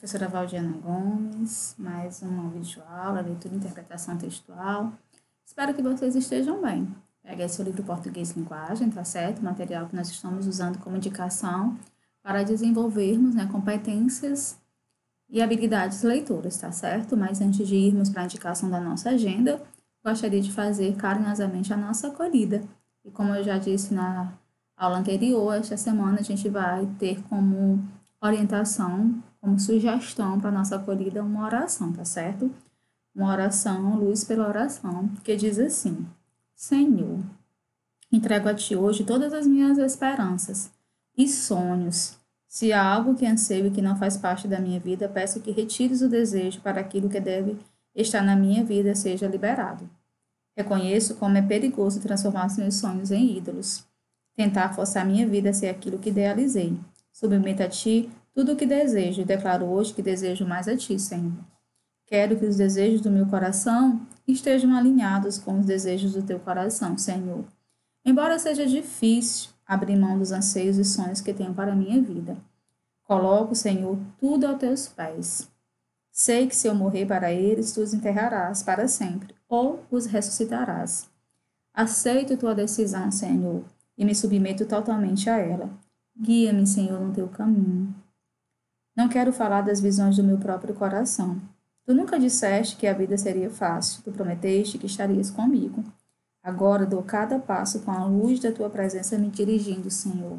Professora Valdiana Gomes, mais uma videoaula, leitura e interpretação textual. Espero que vocês estejam bem. Pegue seu livro Português e Linguagem, tá certo? O material que nós estamos usando como indicação para desenvolvermos, competências e habilidades leitoras, tá certo? Mas antes de irmos para a indicação da nossa agenda, gostaria de fazer carinhosamente a nossa acolhida. E como eu já disse na aula anterior, esta semana a gente vai ter como orientação, como sugestão para a nossa acolhida, uma oração, tá certo? Uma oração, luz pela oração, que diz assim: Senhor, entrego a Ti hoje todas as minhas esperanças e sonhos. Se há algo que anseio e que não faz parte da minha vida, peço que retires o desejo para aquilo que deve estar na minha vida seja liberado. Reconheço como é perigoso transformar os meus sonhos em ídolos. Tentar forçar minha vida a ser aquilo que idealizei. Submeto a Ti tudo o que desejo e declaro hoje que desejo mais a Ti, Senhor. Quero que os desejos do meu coração estejam alinhados com os desejos do Teu coração, Senhor. Embora seja difícil abrir mão dos anseios e sonhos que tenho para a minha vida, coloco, Senhor, tudo aos Teus pés. Sei que se eu morrer para eles, Tu os enterrarás para sempre, ou os ressuscitarás. Aceito Tua decisão, Senhor, e me submeto totalmente a ela. Guia-me, Senhor, no Teu caminho. Não quero falar das visões do meu próprio coração. Tu nunca disseste que a vida seria fácil. Tu prometeste que estarias comigo. Agora dou cada passo com a luz da Tua presença me dirigindo, Senhor.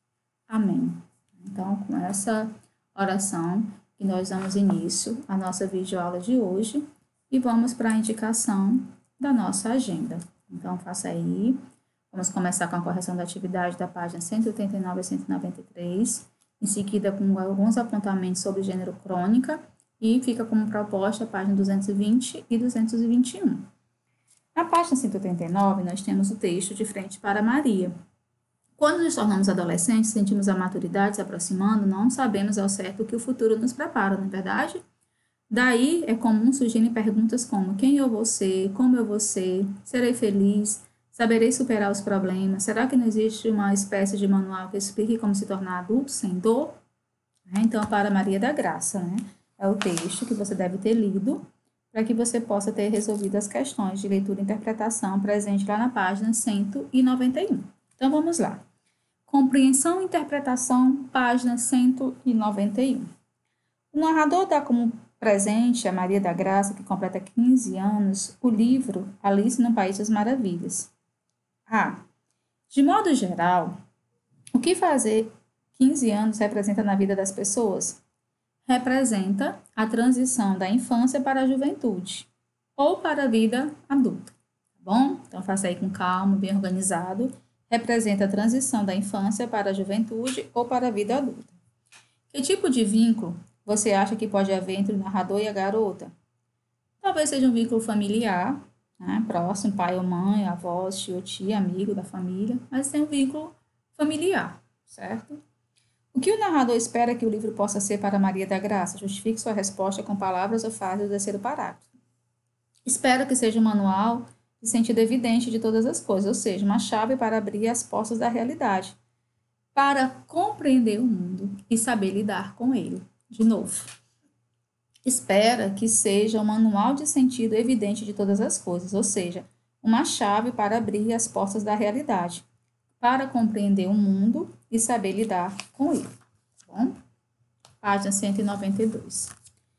Amém. Então, com essa oração que nós damos início à nossa videoaula de hoje e vamos para a indicação da nossa agenda. Então, faça aí. Vamos começar com a correção da atividade da página 189 a 193, em seguida com alguns apontamentos sobre gênero crônica e fica como proposta a página 220 e 221. Na página 189, nós temos o texto de frente para Maria. Quando nos tornamos adolescentes, sentimos a maturidade se aproximando, não sabemos ao certo o que o futuro nos prepara, não é verdade? Daí é comum surgirem perguntas como: quem eu vou ser? Como eu vou ser? Serei feliz? Saberei superar os problemas? Será que não existe uma espécie de manual que explique como se tornar adulto sem dor? Então, para Maria da Graça, é o texto que você deve ter lido para que você possa ter resolvido as questões de leitura e interpretação presente lá na página 191. Então, vamos lá. Compreensão e interpretação, página 191. O narrador dá como presente a Maria da Graça, que completa 15 anos, o livro Alice no País das Maravilhas. De modo geral, o que fazer 15 anos representa na vida das pessoas? Representa a transição da infância para a juventude ou para a vida adulta, tá bom? Então, faça aí com calma, bem organizado. Representa a transição da infância para a juventude ou para a vida adulta. Que tipo de vínculo você acha que pode haver entre o narrador e a garota? Talvez seja um vínculo familiar, próximo, pai ou mãe, avós, tio ou tia, amigo da família, mas tem um vínculo familiar, certo? O que o narrador espera que o livro possa ser para Maria da Graça? Justifique sua resposta com palavras ou frases do terceiro parágrafo. Espero que seja um manual de sentido evidente de todas as coisas, ou seja, uma chave para abrir as portas da realidade, para compreender o mundo e saber lidar com ele. De novo, espera que seja um manual de sentido evidente de todas as coisas, ou seja, uma chave para abrir as portas da realidade, para compreender o mundo e saber lidar com ele. Tá bom? Página 192.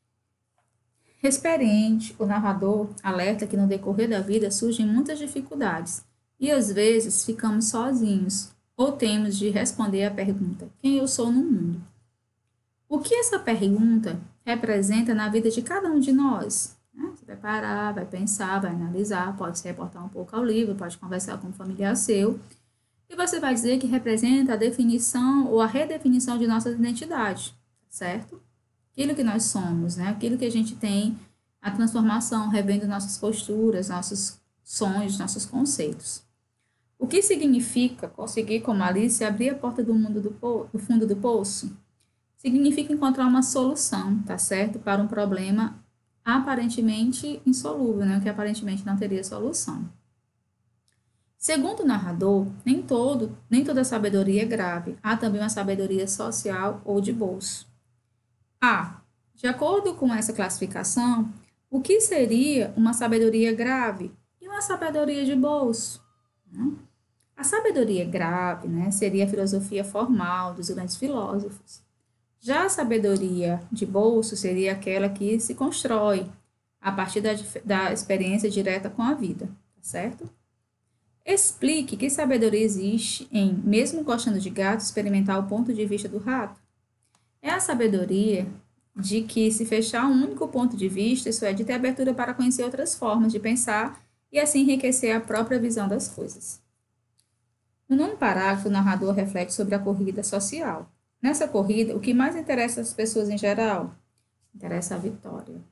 Experiente, o narrador alerta que no decorrer da vida surgem muitas dificuldades e às vezes ficamos sozinhos ou temos de responder à pergunta: quem eu sou no mundo? O que essa pergunta representa na vida de cada um de nós? Você vai parar, vai pensar, vai analisar, pode se reportar um pouco ao livro, pode conversar com um familiar seu, e você vai dizer que representa a definição ou a redefinição de nossa identidade, certo? Aquilo que nós somos, aquilo que a gente tem, a transformação, revendo nossas posturas, nossos sonhos, nossos conceitos. O que significa conseguir, como Alice, abrir a porta do fundo do poço? Significa encontrar uma solução, tá certo? Para um problema aparentemente insolúvel, que aparentemente não teria solução. Segundo o narrador, nem toda sabedoria é grave. Há também uma sabedoria social ou de bolso. De acordo com essa classificação, o que seria uma sabedoria grave e uma sabedoria de bolso? Né? A sabedoria grave, né, seria a filosofia formal dos grandes filósofos. Já a sabedoria de bolso seria aquela que se constrói a partir da experiência direta com a vida, tá certo? Explique que sabedoria existe em, mesmo gostando de gato, experimentar o ponto de vista do rato. É a sabedoria de que se fechar um único ponto de vista, isso é, de ter abertura para conhecer outras formas de pensar e assim enriquecer a própria visão das coisas. No nono parágrafo, o narrador reflete sobre a corrida social. Nessa corrida, o que mais interessa às pessoas em geral? Interessa a vitória.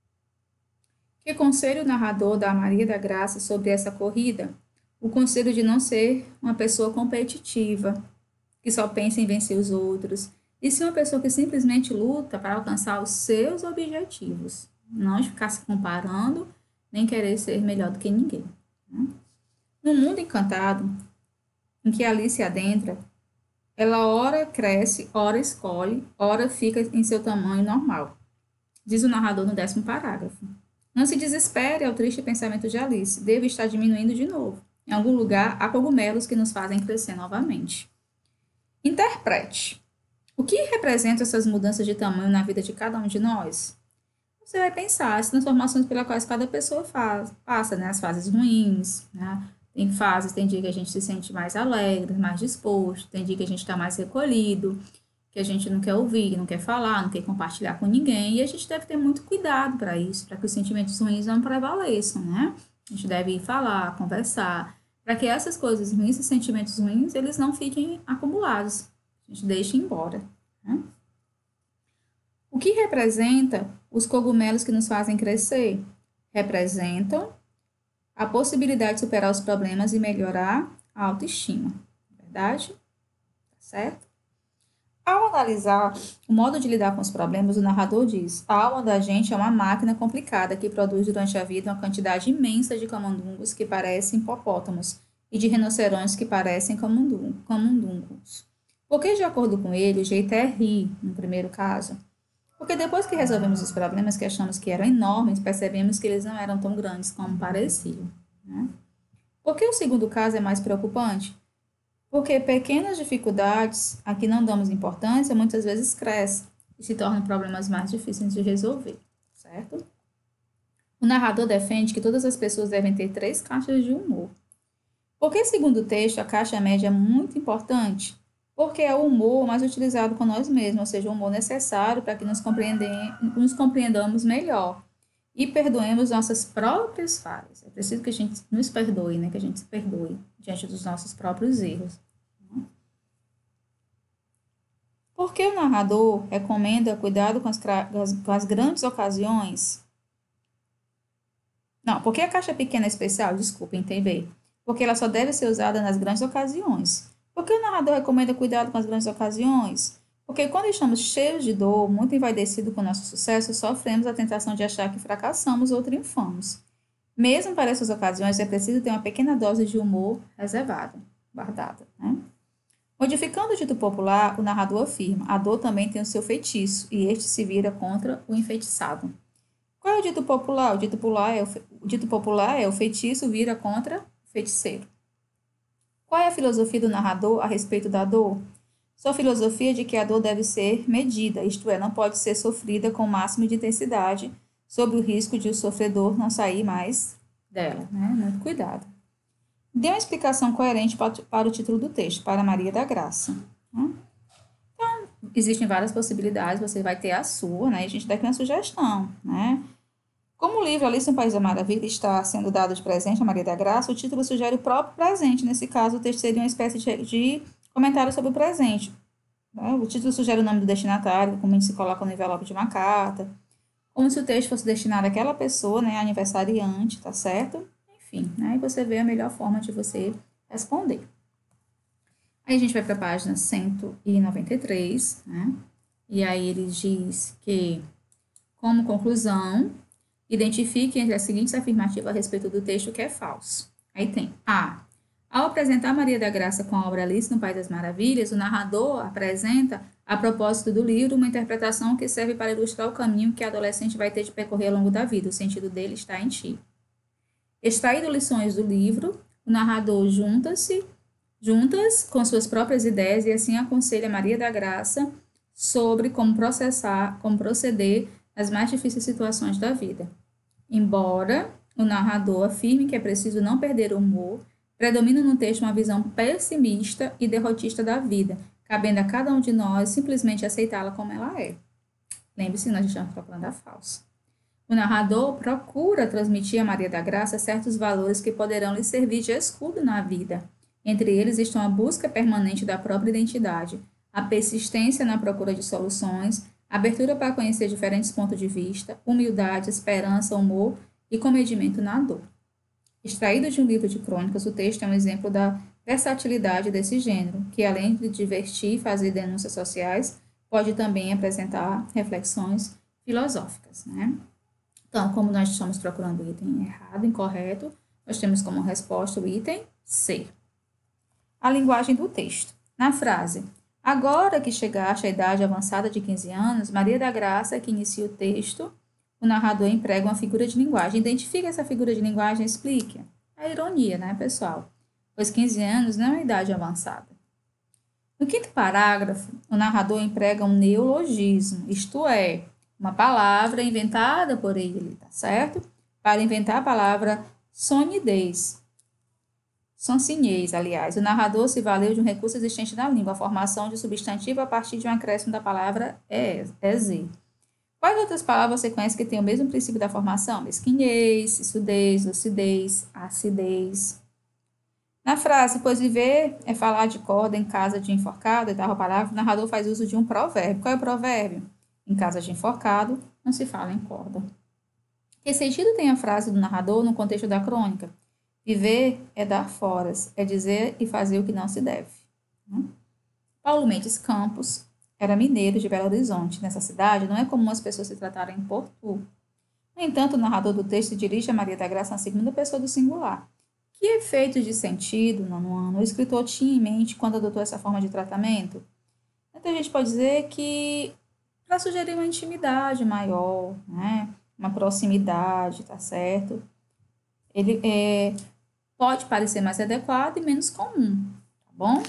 Que conselho o narrador dá a Maria da Graça sobre essa corrida? O conselho de não ser uma pessoa competitiva, que só pensa em vencer os outros, e sim uma pessoa que simplesmente luta para alcançar os seus objetivos, não de ficar se comparando, nem querer ser melhor do que ninguém. No mundo encantado, em que Alice adentra, ela ora cresce, ora escolhe, ora fica em seu tamanho normal, diz o narrador no 10º parágrafo. Não se desespere ao triste pensamento de Alice, deve estar diminuindo de novo. Em algum lugar há cogumelos que nos fazem crescer novamente. Interprete. O que representam essas mudanças de tamanho na vida de cada um de nós? Você vai pensar as transformações pelas quais cada pessoa passa, né? As fases ruins, né? Tem fases, tem dia que a gente se sente mais alegre, mais disposto, tem dia que a gente está mais recolhido, que a gente não quer ouvir, não quer falar, não quer compartilhar com ninguém, e a gente deve ter muito cuidado para isso, para que os sentimentos ruins não prevaleçam, né? A gente deve falar, conversar, para que essas coisas ruins, esses sentimentos ruins, eles não fiquem acumulados, a gente deixa embora, né? O que representa os cogumelos que nos fazem crescer? Representam a possibilidade de superar os problemas e melhorar a autoestima, verdade? Certo? Ao analisar o modo de lidar com os problemas, o narrador diz: a alma da gente é uma máquina complicada que produz durante a vida uma quantidade imensa de camundongos que parecem hipopótamos e de rinocerontes que parecem camundongos. Porque, de acordo com ele, o jeito é rir, no primeiro caso. Porque depois que resolvemos os problemas que achamos que eram enormes, percebemos que eles não eram tão grandes como pareciam. Né? Por que o segundo caso é mais preocupante? Porque pequenas dificuldades a que não damos importância muitas vezes crescem e se tornam problemas mais difíceis de resolver, certo? O narrador defende que todas as pessoas devem ter 3 caixas de humor. Porque, segundo o texto, a caixa média é muito importante? Porque é o humor mais utilizado com nós mesmos, ou seja, o humor necessário para que nos compreendamos melhor e perdoemos nossas próprias falhas. É preciso que a gente nos perdoe, né? Que a gente se perdoe diante dos nossos próprios erros. Por que o narrador recomenda cuidado com as grandes ocasiões? Não, porque a caixa pequena é especial? Desculpa, entendi. Porque ela só deve ser usada nas grandes ocasiões. Por que o narrador recomenda cuidado com as grandes ocasiões? Porque quando estamos cheios de dor, muito envaidecidos com nosso sucesso, sofremos a tentação de achar que fracassamos ou triunfamos. Mesmo para essas ocasiões, é preciso ter uma pequena dose de humor reservada, guardada. Né? Modificando o dito popular, o narrador afirma: a dor também tem o seu feitiço, e este se vira contra o enfeitiçado. Qual é o dito popular? O dito popular é o feitiço vira contra o feiticeiro. Qual é a filosofia do narrador a respeito da dor? Sua filosofia é de que a dor deve ser medida, isto é, não pode ser sofrida com o máximo de intensidade, sob o risco de o sofredor não sair mais dela. Né? Muito cuidado. Dê uma explicação coerente para o título do texto, para Maria da Graça. Né? Então, existem várias possibilidades, você vai ter a sua, né? E a gente dá aqui uma sugestão, né? Como o livro Alice no País da Maravilha está sendo dado de presente a Maria da Graça, o título sugere o próprio presente. Nesse caso, o texto seria uma espécie de comentário sobre o presente. Né? O título sugere o nome do destinatário, como a gente se coloca no envelope de uma carta, como se o texto fosse destinado àquela pessoa, né, aniversariante, tá certo? Enfim, né, e você vê a melhor forma de você responder. Aí a gente vai para a página 193, né? E aí ele diz que, como conclusão, identifique entre as seguintes afirmativas a respeito do texto que é falso. Aí tem A. Ao apresentar Maria da Graça com a obra Alice no País das Maravilhas, o narrador apresenta A propósito do livro, uma interpretação que serve para ilustrar o caminho que a adolescente vai ter de percorrer ao longo da vida. O sentido dele está em ti. Extraído lições do livro, o narrador juntas com suas próprias ideias e assim aconselha Maria da Graça sobre como proceder nas mais difíceis situações da vida. Embora o narrador afirme que é preciso não perder o humor, predomina no texto uma visão pessimista e derrotista da vida, cabendo a cada um de nós simplesmente aceitá-la como ela é. Lembre-se, nós estamos procurando a falsa. O narrador procura transmitir a Maria da Graça certos valores que poderão lhe servir de escudo na vida. Entre eles estão a busca permanente da própria identidade, a persistência na procura de soluções, a abertura para conhecer diferentes pontos de vista, humildade, esperança, humor e comedimento na dor. Extraído de um livro de crônicas, o texto é um exemplo da versatilidade desse gênero, que além de divertir e fazer denúncias sociais, pode também apresentar reflexões filosóficas, né? Então, como nós estamos procurando o item errado, incorreto, nós temos como resposta o item C. A linguagem do texto. Na frase, agora que chegaste à idade avançada de 15 anos, Maria da Graça, que inicia o texto, o narrador emprega uma figura de linguagem. Identifique essa figura de linguagem e explique. É ironia, né, pessoal? Pois 15 anos não é uma idade avançada. No quinto parágrafo, o narrador emprega um neologismo, isto é, uma palavra inventada por ele, tá certo? Para inventar a palavra sonidez. Sonsinhês, aliás. O narrador se valeu de um recurso existente na língua, a formação de substantivo a partir de um acréscimo da palavra z. Quais outras palavras você conhece que têm o mesmo princípio da formação? Mesquinhez, sisudez, lucidez, acidez. Na frase, pois viver é falar de corda em casa de enforcado, oitava parágrafo, o narrador faz uso de um provérbio. Qual é o provérbio? Em casa de enforcado, não se fala em corda. Que sentido tem a frase do narrador no contexto da crônica? Viver é dar foras, é dizer e fazer o que não se deve. Paulo Mendes Campos era mineiro de Belo Horizonte. Nessa cidade, não é comum as pessoas se tratarem por tu. No entanto, o narrador do texto se dirige a Maria da Graça na segunda pessoa do singular. Que efeitos de sentido, nono ano, o escritor tinha em mente quando adotou essa forma de tratamento? Então, a gente pode dizer que para sugerir uma intimidade maior, né? Uma proximidade, tá certo? Ele pode parecer mais adequado e menos comum, tá bom? Tá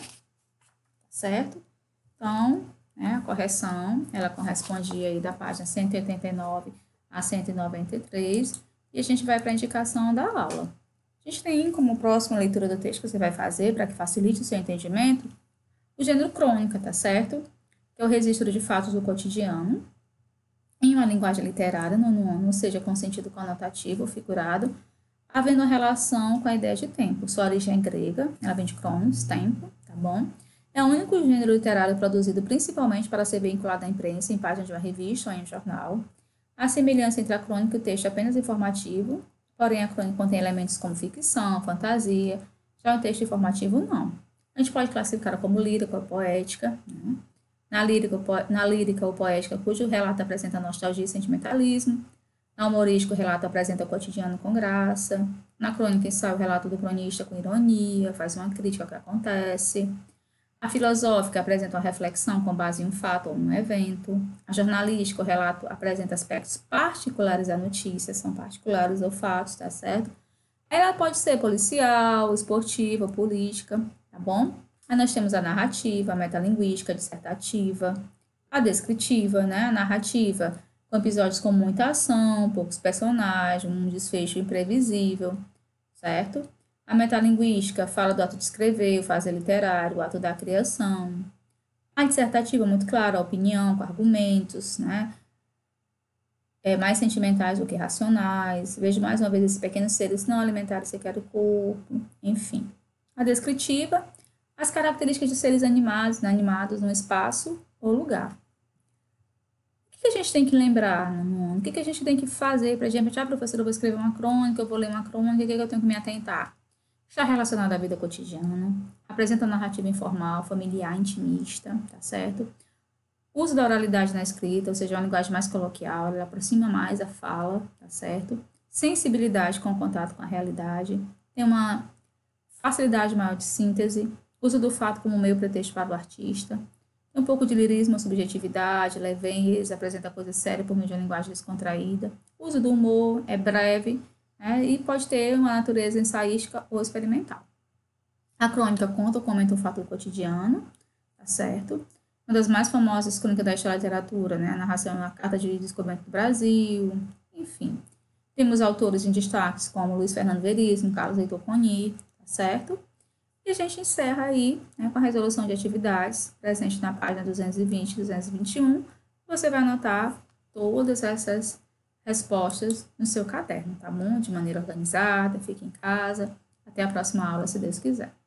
certo? Então, né, a correção, ela correspondia aí da página 189 a 193, e a gente vai para a indicação da aula. A gente tem como próxima leitura do texto que você vai fazer, para que facilite o seu entendimento, o gênero crônica, tá certo? Que é o registro de fatos do cotidiano, em uma linguagem literária, nono ano, seja com sentido conotativo ou figurado, havendo uma relação com a ideia de tempo. Sua origem é grega, ela vem de chronos, tempo, tá bom? É o único gênero literário produzido principalmente para ser vinculado à imprensa, em página de uma revista ou em um jornal. A semelhança entre a crônica e o texto é apenas informativo, porém a crônica contém elementos como ficção, fantasia, já o texto informativo não. A gente pode classificar como lírica ou poética, né? Na lírica ou poética, cujo relato apresenta nostalgia e sentimentalismo. Na humorística, o relato apresenta o cotidiano com graça. Na crônica, ensaia o relato do cronista com ironia, faz uma crítica ao que acontece. A filosófica apresenta uma reflexão com base em um fato ou um evento. A jornalística, o relato apresenta aspectos particulares da notícia, são particulares ou fatos, tá certo? Ela pode ser policial, esportiva, política, tá bom? Aí nós temos a narrativa, a metalinguística, a dissertativa, a descritiva, né? A narrativa, com episódios com muita ação, poucos personagens, um desfecho imprevisível, certo? A metalinguística fala do ato de escrever, o fazer literário, o ato da criação. A dissertativa, muito claro, a opinião, com argumentos, né? Mais sentimentais do que racionais. Vejo mais uma vez esses pequenos seres não alimentares sequer o corpo, enfim. A descritiva, as características de seres animados no espaço ou lugar. O que a gente tem que lembrar no mundo? O que a gente tem que fazer para, de repente, professora, eu vou escrever uma crônica, eu vou ler uma crônica, o que eu tenho que me atentar? Está relacionado à vida cotidiana, apresenta narrativa informal, familiar, intimista, tá certo? Uso da oralidade na escrita, ou seja, uma linguagem mais coloquial, ela aproxima mais a fala, tá certo? Sensibilidade com o contato com a realidade, tem uma facilidade maior de síntese, uso do fato como meio pretexto para o artista, Tem um pouco de lirismo, subjetividade, leveza, apresenta coisas sérias por meio de uma linguagem descontraída. O uso do humor é breve, né, e pode ter uma natureza ensaística ou experimental. A crônica conta ou comenta um fato do cotidiano, tá certo? Uma das mais famosas crônicas da história da literatura, né? A narração é a Carta de Descoberta do Brasil, enfim. Temos autores em destaques como Luiz Fernando Veríssimo, Carlos Heitor Coni, tá certo? E a gente encerra aí, né, com a resolução de atividades, presente na página 220 e 221. Você vai anotar todas essas respostas no seu caderno, tá bom? De maneira organizada, fique em casa. Até a próxima aula, se Deus quiser.